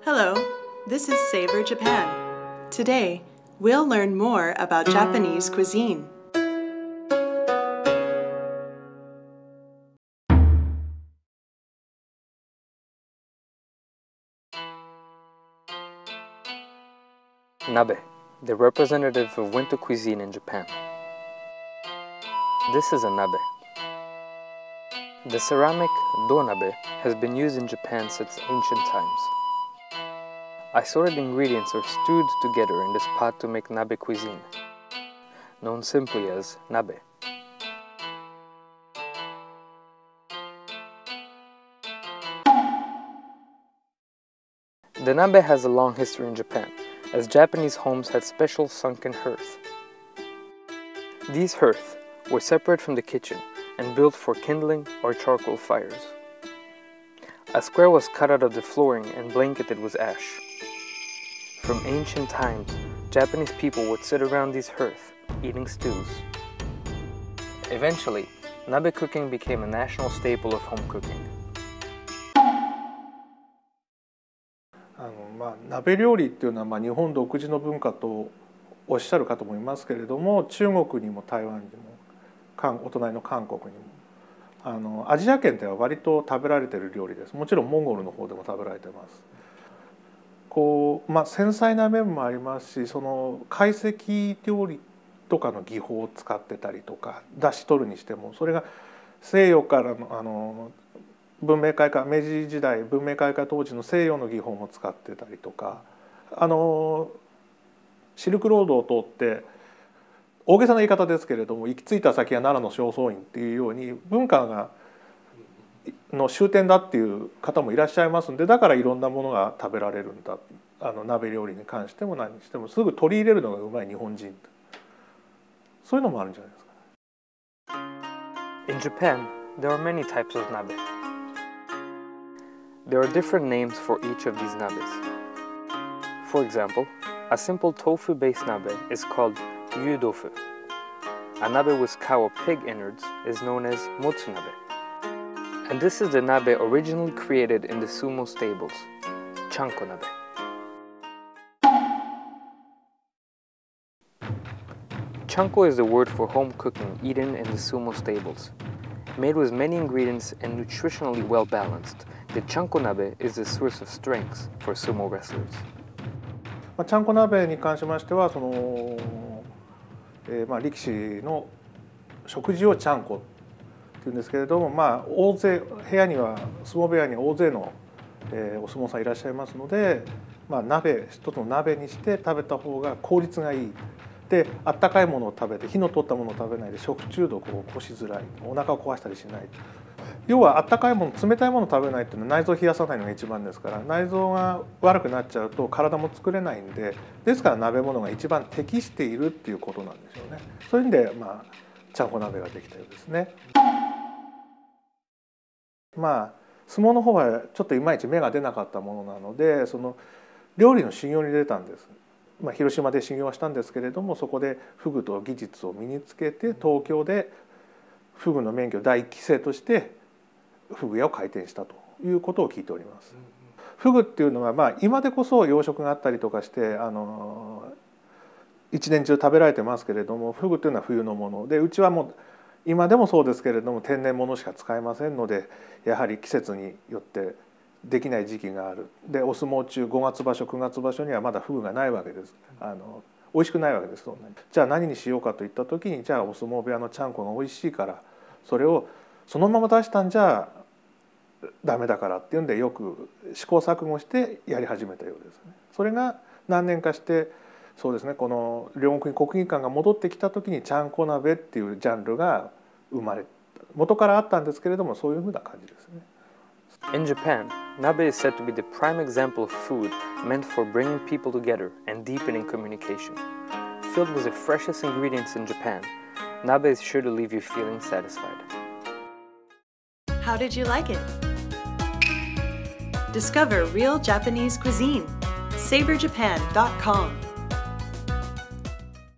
Hello, this is Savor Japan. Today, we'll learn more about Japanese cuisine. Nabe, the representative of winter cuisine in Japan. This is a nabe. The ceramic donabe has been used in Japan since ancient times. Assorted ingredients are stewed together in this pot to make nabe cuisine, known simply as nabe. The nabe has a long history in Japan, as Japanese homes had special sunken hearths. These hearths were separate from the kitchen and built for kindling or charcoal fires. A square was cut out of the flooring and blanketed with ash. From ancient times, Japanese people would sit around these hearths, eating stews. Eventually, nabe cooking became a national staple of home cooking. 鍋料理っていうのは日本独自の文化とおっしゃるかと思いますけれども、中国にも台湾にもお隣の韓国にもアジア圏では割と食べられている料理です。もちろんモンゴルの方でも食べられてます。繊細な面もありますし、その懐石料理とかの技法を使ってたりとか、出し取るにしてもそれが西洋からの文明開化、明治時代文明開化当時の西洋の技法も使ってたりとか、シルクロードを通って大げさな言い方ですけれども、行き着いた先は奈良の正倉院っていうように文化の終点だっていう方もいらっしゃいますんで、だからいろんなものが食べられるんだ。鍋料理に関しても何にしてもすぐ取り入れるのがうまい日本人、そういうのもあるんじゃないですか。 In Japan, there are many types of nabe. There are different names for each of these nabes. For example, a simple tofu-based nabe is called yu-dofu. A nabe with cow or pig innards is known as motsunabe. And this is the nabe originally created in the sumo stables, chanko nabe. Chanko is the word for home cooking eaten in the sumo stables. Made with many ingredients and nutritionally well balanced, the chanko nabe is the source of strength for sumo wrestlers. ちゃんこ鍋に関しましては力士の食事をちゃんこっていうんですけれども、大勢部屋には相撲部屋に大勢の、お相撲さんいらっしゃいますので、一つの鍋にして食べた方が効率がいい。で、あったかいものを食べて火の通ったものを食べないで食中毒を起こしづらい、お腹を壊したりしない。要はあったかいもの、冷たいものを食べないっていうのは内臓を冷やさないのが一番ですから、内臓が悪くなっちゃうと体も作れないんで、ですから鍋物が一番適しているっていうことなんでしょうね。そういう意味でちゃんこ鍋ができたようですね。相撲の方はちょっといまいち芽が出なかったものなので、その料理の修行に出たんです。広島で修行したんですけれども、そこでフグと技術を身につけて東京でフグの免許第1期生としてフグ屋を開店したということを聞いております。フグっていうのは今でこそ養殖があったりとかして一年中食べられてますけれども、フグっていうのは冬のもので、うちはもう今でもそうですけれども天然物しか使えませんので、やはり季節によってできない時期がある。で、お相撲中5月場所9月場所にはまだフグがないわけです。美味しくないわけです。そんなに。じゃあ何にしようかといった時に、じゃあお相撲部屋のちゃんこが美味しいからそれをそのまま出したんじゃダメだからっていうんで、よく試行錯誤してやり始めたようですね。それが何年かしてそうですね、この両国に国技館が戻ってきた時にちゃんこ鍋っていうジャンルが生まれた。元からあったんですけれども、そういうふうな感じですね。 In Japan, nabe is said to be the prime example of food meant for bringing people together and deepening communication. Filled with the freshest ingredients in Japan, nabe is sure to leave you feeling satisfied. How did you like it? Discover real Japanese cuisine. SavorJapan.com